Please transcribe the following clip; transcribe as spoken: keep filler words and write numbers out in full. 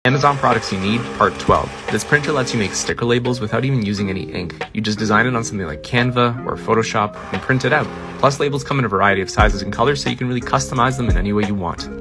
Amazon products you need, part twelve. This printer lets you make sticker labels without even using any ink. You just design it on something like Canva or Photoshop and print it out. Plus, labels come in a variety of sizes and colors, so you can really customize them in any way you want.